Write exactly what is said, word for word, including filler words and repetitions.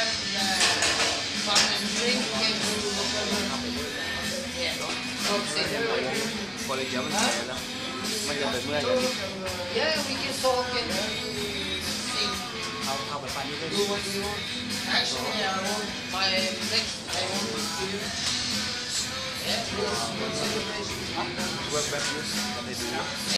fun and drink. Yeah. College jaman Huh? saya lang. Maganda mo yan. Yeah, we can talk and sing. How how about fun Do what we want. Actually, I want my next. I want to do. Yeah, celebration. What best news? What they do?